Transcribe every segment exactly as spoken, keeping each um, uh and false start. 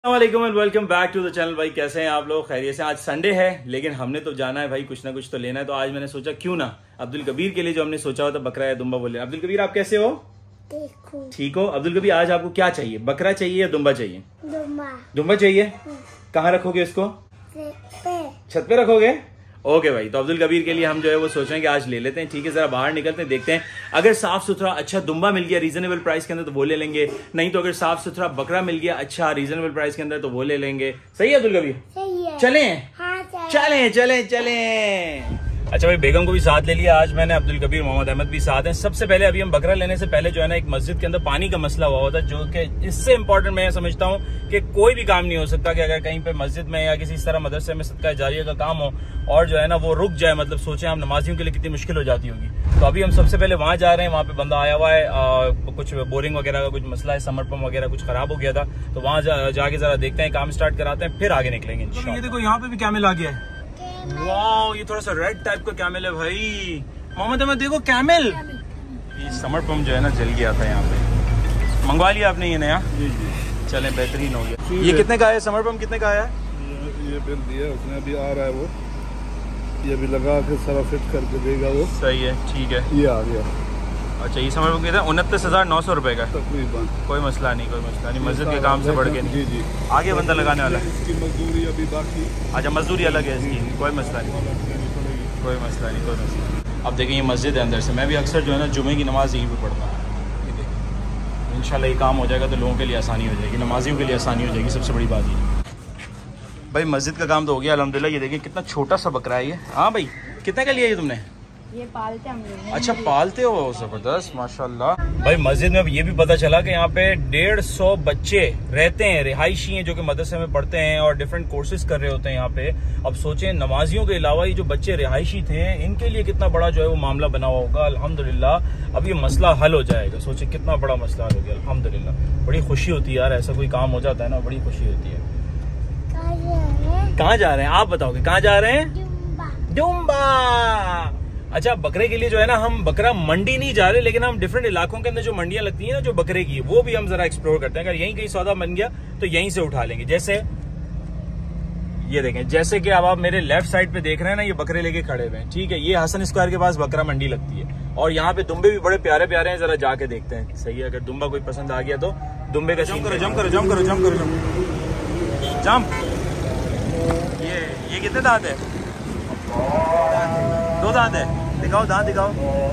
अस्सलामुअलैकुम and welcome back to the channel. भाई कैसे हैं आप लोग? खैरियत से? आज संडे है लेकिन हमने तो जाना है भाई, कुछ ना कुछ तो लेना है। तो आज मैंने सोचा क्यों ना अब्दुल कबीर के लिए जो हमने सोचा हुआ था बकरा या दुम्बा बोले। अब्दुल कबीर आप कैसे हो? ठीक हो? अब्दुल कबीर आज आपको क्या चाहिए, बकरा चाहिए या दुम्बा चाहिए? दुम्बा। दुम्बा चाहिए? कहाँ रखोगे इसको? छत पे रखोगे? ओके भाई, तो अब्दुल कबीर के लिए हम जो है वो सोच रहे हैं कि आज ले लेते हैं। ठीक है, जरा बाहर निकलते हैं, देखते हैं। अगर साफ सुथरा अच्छा दुम्बा मिल गया रीजनेबल प्राइस के अंदर तो वो ले लेंगे, नहीं तो अगर साफ सुथरा बकरा मिल गया अच्छा रीजनेबल प्राइस के अंदर तो वो ले लेंगे। सही है अब्दुल कबीर? सही है। चलें? हाँ, चलें चलें चलें। अच्छा भाई, बेगम को भी साथ ले लिया आज मैंने, अब्दुल कबीर मोहम्मद अहमद भी साथ हैं। सबसे पहले अभी हम बकरा लेने से पहले जो है ना एक मस्जिद के अंदर पानी का मसला हुआ होता है, जो कि इससे इम्पोर्टेंट मैं समझता हूँ कि कोई भी काम नहीं हो सकता कि अगर कहीं पे मस्जिद में या किसी तरह मदरसे में सदका जारिया का काम हो और जो है ना वो रुक जाए, मतलब सोचे हम नमाजियों के लिए कितनी मुश्किल हो जाती होगी। तो अभी हम सबसे पहले वहां जा रहे हैं, वहां पे बंदा आया हुआ है, आ, कुछ बोरिंग वगैरह का कुछ मसला है, समर पंप वगैरह कुछ खराब हो गया था, तो वहां जा, जाके जरा देखते हैं, काम स्टार्ट कराते हैं, फिर आगे निकलेंगे। तो ये देखो यहाँ पे भी कैमल आ गया है। वाह, ये थोड़ा सा रेड टाइप का कैमल है भाई। मोहम्मद अहमद देखो कैमल। ये समर पंप जो है ना जल गया था यहाँ पे, मंगवा लिया आपने ये नया? जी जी। चले, बेहतरीन हो गया। ये कितने का है समर पंप, कितने का आया? ये बिल दिया उसने, अभी आ रहा है वो, ये अभी लगा के सारा फिट करके देगा वो। सही है, ठीक है, ये आ गया। अच्छा, ये समर पंप कितना? उनतीस हजार नौ सौ रुपए का तकरीबन। कोई मसला नहीं, कोई मसला नहीं, मस्जिद के काम से बढ़ के नहीं। जी जी। आगे बंदा लगाने वाला है, इसकी मजदूरी अभी बाकी। अच्छा, मजदूरी अलग है इसकी, कोई मसला नहीं, कोई मसला नहीं, कोई मसला नहीं। अब देखिए ये मस्जिद है अंदर से, मैं भी अक्सर जो है ना जुमे की नमाज यहीं पे पढ़ता हूँ। इंशाल्लाह ये काम हो जाएगा तो लोगों के लिए आसानी हो जाएगी, नमाजियों के लिए आसानी हो जाएगी, सबसे बड़ी बात ये। भाई मस्जिद का काम तो हो गया अल्हम्दुलिल्लाह। ये देखिए कितना छोटा सा बकरा है ये। हाँ भाई, कितने का लिया ये तुमने? ये पालते हम लोग। अच्छा, पालते हो? जबरदस्त, माशाल्लाह। भाई मस्जिद में अब ये भी पता चला कि यहाँ पे डेढ़ सौ बच्चे रहते हैं, रिहायशी हैं, जो कि मदरसे में पढ़ते हैं और डिफरेंट कोर्सेज कर रहे होते हैं यहाँ पे। अब सोचें नमाजियों के अलावा ये जो बच्चे रिहायशी थे इनके लिए कितना बड़ा जो है वो मामला बना हुआ होगा। अल्हम्दुलिल्लाह अब ये मसला हल हो जाएगा। सोचे कितना बड़ा मसला हल हो गया, अल्हम्दुलिल्लाह। बड़ी खुशी होती है यार, ऐसा कोई काम हो जाता है ना, बड़ी खुशी होती है। कहाँ जा रहे हैं आप बताओगे? कहाँ जा रहे हैं? दुम्बा। अच्छा, बकरे के लिए जो है ना हम बकरा मंडी नहीं जा रहे, लेकिन हम डिफरेंट इलाकों के अंदर जो मंडियां लगती हैं ना जो बकरे की, वो भी हम जरा एक्सप्लोर करते हैं। अगर यहीं कहीं सौदा बन गया तो यहीं से उठा लेंगे। जैसे ये देखें, जैसे कि अब आप मेरे लेफ्ट साइड पे देख रहे हैं ना, ये बकरे लेके खड़े हुए हैं, ठीक है। ये हसन स्क्वायर के पास बकरा मंडी लगती है और यहाँ पे दुम्बे भी बड़े प्यारे प्यारे हैं, जरा जाके देखते हैं। सही है, अगर दुम्बा कोई पसंद आ गया तो दुम्बे का जंप करो, जंप करो, जंप करो, जंप करो, जंप। ये ये कितने दांत है? दो दांत है। दिखाओ दांत, दिखाओ।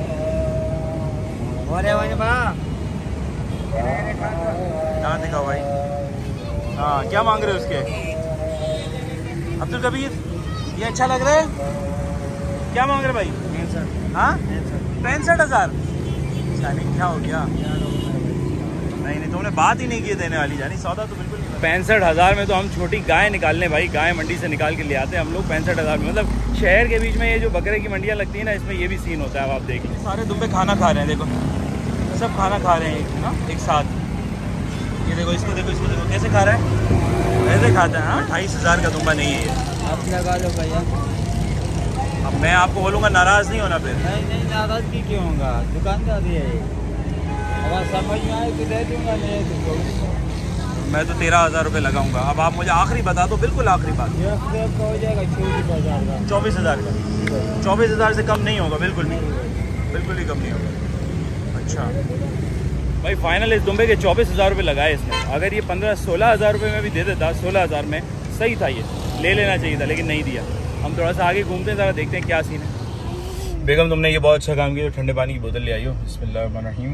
दांत दिखाओ भाई। हाँ, क्या मांग रहे हो उसके? अब्दुल कबीर ये अच्छा लग रहा है? क्या मांग रहे भाई? हाँ, पैंसठ हजार। क्या हो गया? नहीं नहीं, तुमने बात ही नहीं की देने वाली, जानी सौदा तो बिल्कुल नहीं। पैंसठ हजार में तो हम छोटी गाय निकालने भाई, गाय मंडी से निकाल के ले आते हैं हम लोग। पैंसठ हजार में मतलब शहर के बीच में ये जो बकरे की मंडियां लगती है ना, इसमें ये भी सीन होता है। अब आप देख लें, सारे दुम्बे खाना खा रहे हैं, देखो सब खाना खा रहे हैं ना एक साथ। ये देखो, इसको देखो, इसको देखो कैसे खा रहा है, ऐसे खाता है। हाँ, अट्ठाईस हजार का दुम्बा नहीं है ये। आप लगा लो भैया। अब मैं आपको बोलूँगा नाराज नहीं होना फिर। नहीं नहीं, नाराजगी क्यों होगा, दुकानदारी है। अगर समझ में आए तो दे दूंगा, नहीं तो मैं तो तेरह हजार रुपये लगाऊंगा। अब आप मुझे आखिरी बता दो, बिल्कुल आखिरी बात। हो जाएगा चौबीस हजार का। चौबीस हजार का? चौबीस हजार से कम नहीं होगा, बिल्कुल नहीं, बिल्कुल ही कम नहीं होगा। अच्छा भाई, फाइनल इस दुम्बे के चौबीस हजार रुपये लगाए इसने। अगर ये पंद्रह सोलह हजार रुपये में भी दे देता, सोलह हजार में सही था, ये ले लेना चाहिए था, लेकिन नहीं दिया। हम थोड़ा सा आगे घूमते हैं, ज़रा देखते हैं क्या सीन है। बेगम तुमने ये बहुत अच्छा काम किया, ठंडे पानी की बोतल ले आई हो। बिस्मिल्लाहिर्रहमानिर्रहीम,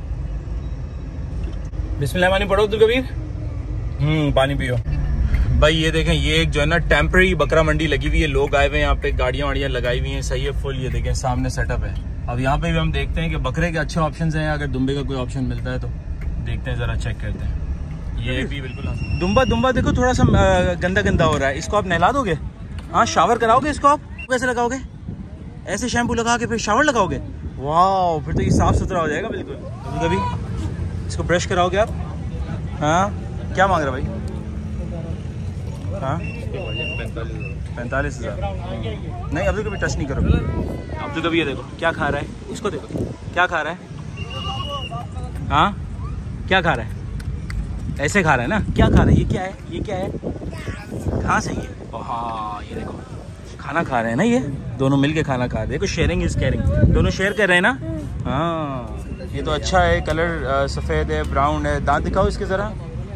बिस्मिल्लाह पानी पढ़ो अब्दुल कबीर। हम्म पानी पियो भाई। ये देखें, ये एक जो है ना टेम्पररी बकरा मंडी लगी हुई है, लोग आए हुए हैं यहाँ पे, गाड़ियाँ वाड़ियाँ लगाई हुई हैं, सही है फुल। ये देखें सामने सेटअप है। अब यहाँ पे भी हम देखते हैं कि बकरे के अच्छे ऑप्शन हैं, अगर दुम्बे का कोई ऑप्शन मिलता है तो देखते हैं, जरा चेक करते हैं। ये भी बिल्कुल दुम्बा दुम्बा देखो थोड़ा सा गंदा गंदा हो रहा है, इसको आप नहला दोगे? हाँ, शावर कराओगे इसको आप? कैसे लगाओगे? ऐसे शैम्पू लगा के फिर शावर लगाओगे? वाह, फिर तो ये साफ सुथरा हो जाएगा बिल्कुल। कभी कभी इसको ब्रश कराओगे आप? हाँ, क्या मांग रहा भाई? हाँ, पैंतालीस हजार। नहीं, अब्दुल कभी टच नहीं करो। अब्दुल कभी ये देखो क्या खा रहा है, इसको देखो क्या खा रहा है। हाँ, क्या खा रहा है? ऐसे खा रहा है ना? क्या खा रहा है? ये क्या है? ये क्या है? घास है ये? हाँ ये देखो खाना खा रहे हैं ना, ये दोनों मिलके खाना खा रहे हैं। देखो शेयरिंग इज केयरिंग, दोनों शेयर कर रहे हैं ना। हाँ ये तो अच्छा है, कलर सफ़ेद है, ब्राउन है। दांत दिखाओ इसके ज़रा।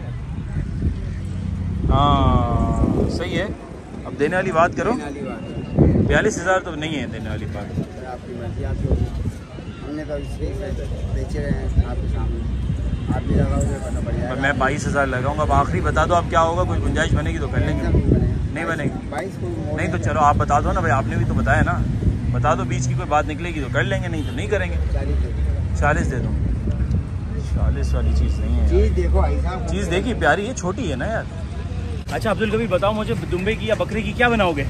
हाँ सही है। अब देने वाली बात करो। बयालीस हज़ार तो नहीं है देने वाली बात। आपकी मर्जी, आपकी हमने तो बेचे रहे हैं आपके सामने, आप भी लगाओगे पता पड़ जाएगा। मैं बाईस हज़ार लगाऊंगा। अब आखिरी बता दो आप क्या होगा, कुछ गुंजाइश बनेगी तो कर लेंगे। नहीं बनेगी बाईस को नहीं तो चलो आप बता दो ना भाई, आपने भी तो बताया ना, बता दो। बीच की कोई बात निकलेगी तो कर लेंगे, नहीं तो नहीं करेंगे। चालीस दे दो। चालीस वाली चीज़ नहीं है। चीज़ देखो ऐसा, चीज़ देखी प्यारी है, छोटी है ना यार। अच्छा अब्दुल कबीर बताओ मुझे, दुम्बे की या बकरी की क्या बनाओगे?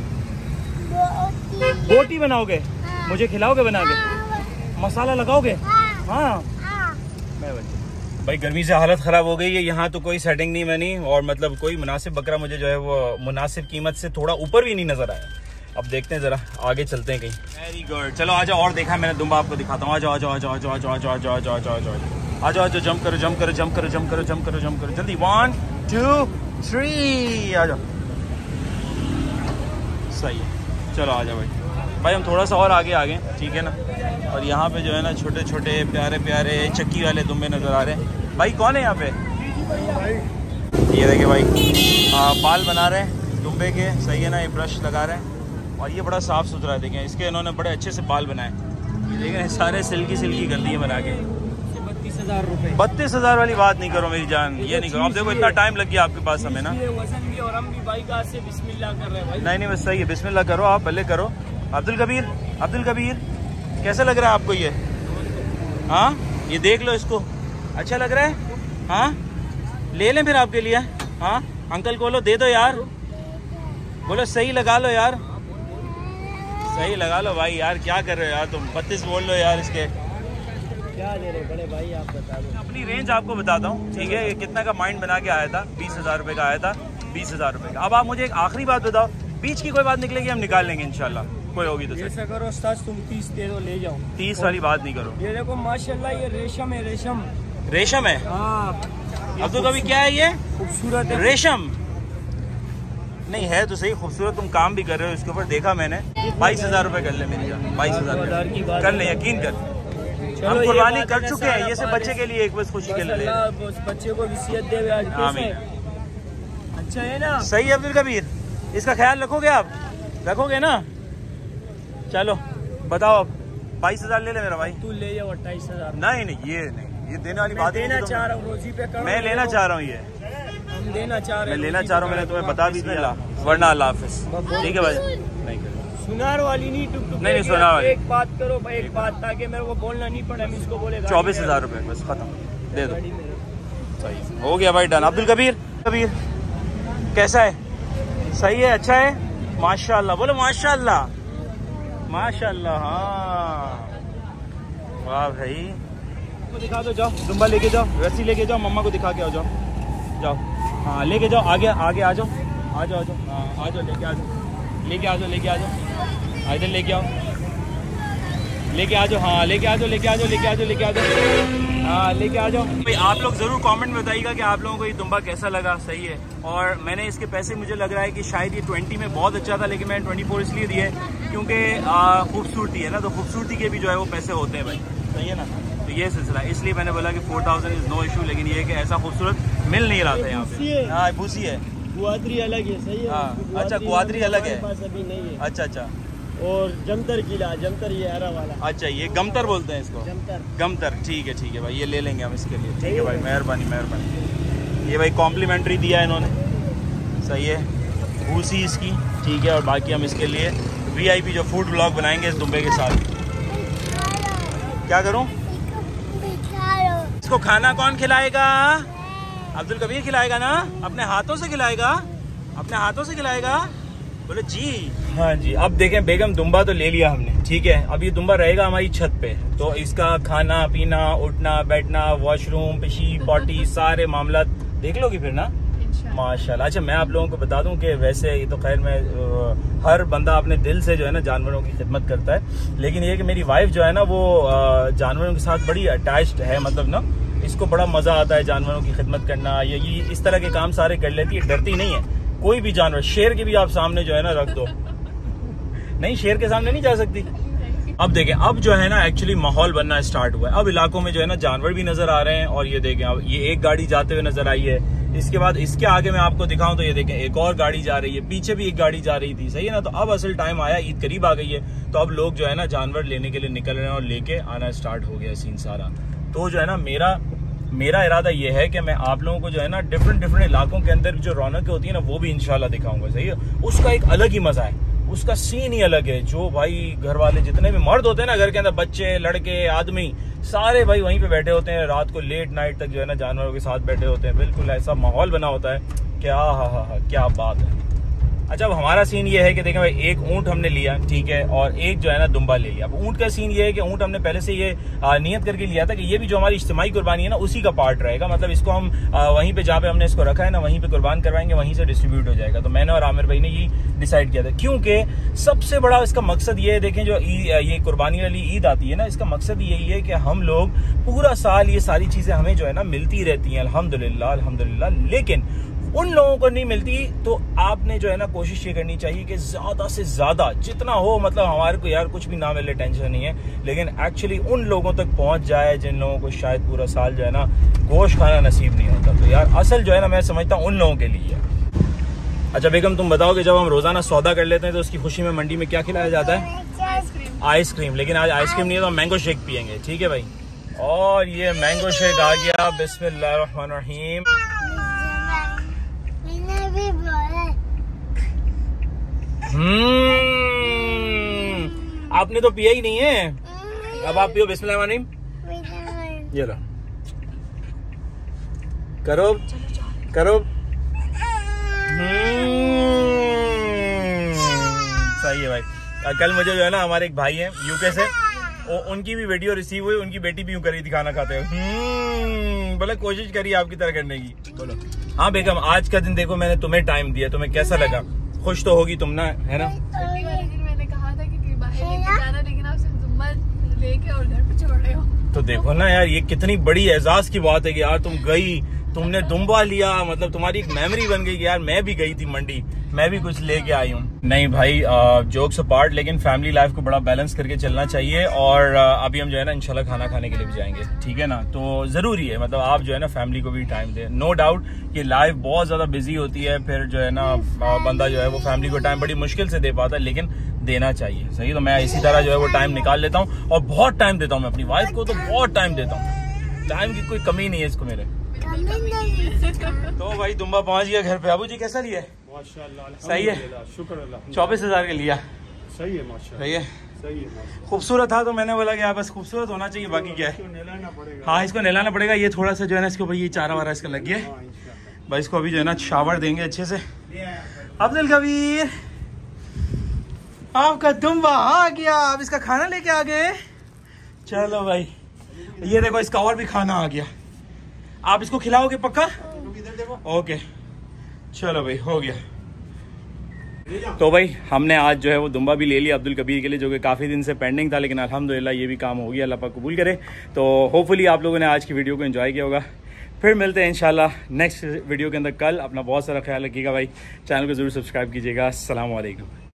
बोटी बनाओगे? मुझे खिलाओगे बना के? मसाला लगाओगे? हाँ मैं भाई गर्मी से हालत ख़राब हो गई है यहाँ, तो कोई सेटिंग नहीं बनी और मतलब कोई मुनासिब बकरा मुझे जो है वो मुनासिब कीमत से थोड़ा ऊपर भी नहीं नज़र आया। अब देखते हैं ज़रा आगे चलते हैं कहीं। वेरी गुड, चलो आ जाओ और देखा है मैंने दुम्बा, आपको दिखाता हूँ। आ जाओ आ जाओ आ जाओ आ जाओ आ जाओ आ जाओ आ जाओ आ जाओ आ जाओ आ जाओ आ जाओ जंप करो जंप करो जंप करो जंप करो जंप करो जंप करो जल्दी। वन टू थ्री आ जाओ। सही है, चलो आ जाओ भाई। भाई हम थोड़ा सा और आगे आ गए, ठीक है ना। और यहाँ पे जो है ना छोटे छोटे प्यारे प्यारे चक्की वाले दुम्बे नज़र आ रहे हैं। भाई कौन है यहाँ पे? ये देखिए भाई आ, बाल बना रहे हैं दुम्बे के, सही है ना। ये ब्रश लगा रहे हैं और ये बड़ा साफ़ सुथरा है। देखें इसके इन्होंने बड़े अच्छे से बाल बनाए, देखें सारे सिल्की सिल्की कर दिए बना के। बत्तीस हज़ार रुपये। बत्तीस हज़ार वाली बात नहीं करो मेरी जान, ये नहीं करो। अब देखो इतना टाइम लग गया आपके पास हमें ना। वजन भी और हम भी भाई का से बिस्मिल्लाह कर रहे हैं भाई। नहीं नहीं बस सही है, बिस्मिल्लाह करो आप, पहले करो। अब्दुल कबीर, अब्दुल कबीर कैसा लग रहा है आपको ये? हाँ ये देख लो इसको, अच्छा लग रहा है? हाँ ले लें फिर आपके लिए। हाँ अंकल को बोलो दे दो यार, बोलो सही लगा लो यार, सही लगा लो भाई। यार क्या कर रहे हो यार तुम? बत्तीस बोल लो यार इसके। क्या दे रहे बड़े भाई आप बता दो। अपनी रेंज आपको बताता हूँ, ठीक है। ये कितना का माइंड बना के आया था? बीस हज़ार रुपये का आया था, बीस हज़ार रुपये का। अब आप मुझे एक आखिरी बात बताओ, बीच की कोई बात निकलेगी हम निकाल लेंगे इंशाल्लाह, कोई होगी तो। ऐसा करो उस्ताद तुम तीस दे दो, ले जाओ। तीस वाली बात नहीं करो। ये देखो माशाल्लाह ये रेशम है, रेशम रेशम है। हाँ अब तो कभी क्या है ये? खूबसूरत है रेशम नहीं है तो सही, खूबसूरत। तुम काम भी कर रहे हो इसके ऊपर, देखा मैंने। बाईस हजार रुपए कर ले मेरी जान, बाईस हजार की बात कर ले, यकीन कर। हम कुर्बानी कर चुके हैं, ये सिर्फ बच्चे के लिए, एक बस खुशी के लिए। बच्चे को विसियत दे आज। आमीन। अच्छा है ना? सही है अब्दुल कबीर, इसका ख्याल रखोगे आप? रखोगे ना? चलो बताओ अब। बाईस हजार ले ले मेरा भाई। तू ले जाओ अट्ठाईस हजार। नहीं नहीं ये नहीं, ये देने वाली बात देना चाह रहा हूँ, रोजी पे करो। मैं लेना चाह रहा हूँ, ये हम देना चाह रहे मैं हैं, लेना चाह रहा हूँ। मैंने तुम्हें बता भी दिया, वरना अल्लाह हाफिज। ठीक है भाई, नहीं कर सुनार वाली नहीं, टुक टुक नहीं नहीं सुनार वाली। एक बात करो भाई, एक बात, ताकि मेरे को बोलना नहीं पड़े, हम इसको बोलेगा। चौबीस हजार रुपये बस, खत्म, दे दो। सही हो गया भाई, डन। अब्दुल कबीर, कबीर कैसा है? सही है, अच्छा है, माशाल्लाह। बोलो माशाल्लाह, माशाल्लाह। हाँ वाह भाई, को दिखा दो, जाओ दुम्बा लेके जाओ, रस्सी लेके जाओ, मम्मा को दिखा के आओ, जाओ जाओ। हाँ लेके जाओ, आगे आगे आ जाओ, आ जाओ आ जाओ। हाँ आ जाओ, लेके आ जाओ, लेके आ जाओ, लेके आ जाओ, इधर लेके आओ, लेके आ जाओ। हाँ लेके आ जाओ, लेके आ जाओ, लेके आ जाओ, लेके आ जाओ। हाँ लेके आ जाओ भाई। आप लोग ज़रूर कमेंट में बताइएगा कि आप लोगों को ये दुम्बा कैसा लगा। सही है। और मैंने इसके पैसे, मुझे लग रहा है कि शायद ये ट्वेंटी में बहुत अच्छा था, लेकिन मैंने ट्वेंटी फोर इसलिए दिए क्योंकि खूबसूरती है ना, तो खूबसूरती के भी जो है वो पैसे होते हैं भाई। सही है ना, तो ये सिलसिला, इसलिए मैंने बोला कि four thousand is no issue. लेकिन ये कि ऐसा खूबसूरत मिल नहीं रहा था यहाँ पे। हाँ भूसी है, कुआदरी अलग है। सही है। हाँ अच्छा, कुआदरी अलग है, अभी नहीं है। अच्छा अच्छा। और जमतर किला, जमतर ये हरा वाला। अच्छा ये गमतर बोलते हैं इसको, जमतर गमतर। ठीक है ठीक है भाई, ये ले लेंगे हम इसके लिए। ठीक है भाई, मेहरबानी मेहरबानी। ये भाई कॉम्प्लीमेंट्री दिया है इन्होंने, सही है, भूसी इसकी। ठीक है, और बाकी हम इसके लिए वीआईपी जो फूड ब्लॉग बनाएंगे इस दुम्बे के साथ। क्या करूं? इसको खाना कौन खिलाएगा? अब्दुल कबीर खिलाएगा ना, अपने हाथों से खिलाएगा, अपने हाथों से खिलाएगा। बोलो जी। हाँ जी। अब देखें बेगम, दुम्बा तो ले लिया हमने, ठीक है। अब ये दुम्बा रहेगा हमारी छत पे, तो इसका खाना पीना, उठना बैठना, वॉशरूम, पिशी पॉटी, सारे मामला देख लोगी फिर ना, माशाल्लाह। अच्छा मैं आप लोगों को बता दूं कि वैसे ये तो खैर मैं आ, हर बंदा अपने दिल से जो है ना जानवरों की खिदमत करता है, लेकिन ये कि मेरी वाइफ जो है ना वो आ, जानवरों के साथ बड़ी अटैच्ड है, मतलब ना इसको बड़ा मजा आता है जानवरों की खिदमत करना, ये ये इस तरह के काम सारे कर लेती है, डरती नहीं है कोई भी जानवर। शेर के भी आप सामने जो है ना रख दो, नहीं शेर के सामने नहीं जा सकती। अब देखें, अब जो है ना एक्चुअली माहौल बनना स्टार्ट हुआ है। अब इलाकों में जो है ना जानवर भी नजर आ रहे हैं। और ये देखें, अब ये एक गाड़ी जाते हुए नजर आई है। इसके बाद इसके आगे मैं आपको दिखाऊं तो ये देखें एक और गाड़ी जा रही है, पीछे भी एक गाड़ी जा रही थी, सही है ना। तो अब असल टाइम आया, ईद करीब आ गई है, तो अब लोग जो है ना जानवर लेने के लिए निकल रहे हैं और लेके आना स्टार्ट हो गया सीन सारा। तो जो है ना मेरा मेरा इरादा ये है कि मैं आप लोगों को जो है ना डिफरेंट डिफरेंट इलाकों के अंदर जो रौनकें होती है ना वो भी इंशाल्लाह दिखाऊंगा, सही है। उसका एक अलग ही मजा है, उसका सीन ही अलग है। जो भाई घर वाले जितने भी मर्द होते हैं ना घर के अंदर, बच्चे लड़के आदमी सारे भाई वहीं पे बैठे होते हैं, रात को लेट नाइट तक जो है ना जानवरों के साथ बैठे होते हैं। बिल्कुल ऐसा माहौल बना होता है, क्या हा हा हा क्या बात है। अच्छा, अब हमारा सीन ये है कि देखें भाई, एक ऊंट हमने लिया, ठीक है, और एक जो है ना दुम्बा ले लिया। अब ऊंट का सीन ये है कि ऊंट हमने पहले से ये आ, नियत करके लिया था कि ये भी जो हमारी इज्तिमाई कुर्बानी है ना उसी का पार्ट रहेगा। मतलब इसको हम आ, वहीं पे जहाँ पे हमने इसको रखा है ना वहीं पे कुर्बान करवाएंगे, वहीं से डिस्ट्रीब्यूट हो जाएगा। तो मैंने और आमिर भाई ने ये डिसाइड किया था, क्योंकि सबसे बड़ा इसका मकसद ये है, देखें जो ये कुर्बानी वाली ईद आती है ना, इसका मकसद यही है कि हम लोग पूरा साल ये सारी चीजें हमें जो है ना मिलती रहती हैं, अल्हम्दुलिल्लाह अल्हम्दुलिल्लाह। लेकिन उन लोगों को नहीं मिलती, तो आपने जो है ना कोशिश ये करनी चाहिए कि ज्यादा से ज्यादा जितना हो, मतलब हमारे को यार कुछ भी ना मिले टेंशन नहीं है, लेकिन एक्चुअली उन लोगों तक पहुंच जाए जिन लोगों को शायद पूरा साल जो है ना गोश्त खाना नसीब नहीं होता। तो यार असल जो है ना मैं समझता हूँ उन लोगों के लिए है। अच्छा बेगम, तुम बताओ कि जब हम रोजाना सौदा कर लेते हैं तो उसकी खुशी में मंडी में क्या खिलाया जाता है? आइसक्रीम। लेकिन आज आइसक्रीम नहीं है तो मैंगो शेक पियेंगे, ठीक है भाई। और ये मैंगो शेक आ गया, बिस्मिल्लाहिर्रहमानिर्रहीम। हम्म, आपने तो पिया ही नहीं है, अब आप पियो। बिस्मिल्लाहिर्रहमानिर्रहीम। ये लो, करो करो। हम्म, सही है भाई। कल मुझे जो है ना हमारे एक भाई हैं यूके से, वो उनकी भी वीडियो रिसीव हुई, उनकी बेटी भी यूं करी थी खाना खाते हुए। हम्म, बोले कोशिश करी आपकी तरह करने की। बोलो। हाँ बेगम, आज का दिन देखो मैंने तुम्हें टाइम दिया, तुम्हें कैसा लगा? खुश तो होगी तुम ना, है ना? मैंने कहा था कि बाहर लेके जाना, लेकिन आप सिर्फ जुम्मा लेके और घर पे छोड़ रहे हो। तो देखो ना यार, ये कितनी बड़ी एजाज की बात है कि यार तुम गई, तुमने दुम्बा लिया, मतलब तुम्हारी एक मेमोरी बन गई कि यार मैं भी गई थी मंडी, मैं भी कुछ लेके आई हूँ। नहीं भाई, जोक्स अपार्ट, लेकिन फैमिली लाइफ को बड़ा बैलेंस करके चलना चाहिए। और आ, अभी हम जो है ना इंशाल्लाह खाना खाने के लिए भी जाएंगे, ठीक है ना। तो जरूरी है, मतलब आप जो है ना फैमिली को भी टाइम दें। नो डाउट कि लाइफ बहुत ज्यादा बिजी होती है, फिर जो है ना बंदा जो है वो फैमिली को टाइम बड़ी मुश्किल से दे पाता है, लेकिन देना चाहिए, सही। तो मैं इसी तरह जो है वो टाइम निकाल लेता हूँ, और बहुत टाइम देता हूँ मैं अपनी वाइफ को, तो बहुत टाइम देता हूँ, टाइम की कोई कमी नहीं है इसको मेरे। तो भाई दुम्बा पहुंच गया घर पे। अबू जी कैसा लिया? माशाल्लाह, सही है, शुक्र अल्लाह। चौबीस हजार का लिया, सही है माशाल्लाह, सही है, सही है। खूबसूरत था तो मैंने बोला कि बस खूबसूरत होना चाहिए, बाकी क्या है। नहलाना पड़ेगा। हाँ, इसको नहलाना पड़ेगा। ये थोड़ा सा जो है ना इसको भाई ये चारा वारा इसका लग गया, भाई इसको अभी जो है ना शावर देंगे अच्छे से। अब्दुल कबीर, आपका दुम्बा आ गया, अब इसका खाना लेके आ गए। चलो भाई, ये देखो इसका और भी खाना आ गया, आप इसको खिलाओगे पक्का? ओके, चलो भाई हो गया। तो भाई हमने आज जो है वो दुम्बा भी ले लिया अब्दुल कबीर के लिए, जो कि काफ़ी दिन से पेंडिंग था, लेकिन अल्हम्दुलिल्लाह ये भी काम हो गया, अल्लाह पाक कबूल करे। तो होपफुली आप लोगों ने आज की वीडियो को एंजॉय किया होगा। फिर मिलते हैं इंशाल्लाह नेक्स्ट वीडियो के अंदर कल। अपना बहुत सारा ख्याल रखिएगा भाई, चैनल को जरूर सब्सक्राइब कीजिएगा। अस्सलाम वालेकुम।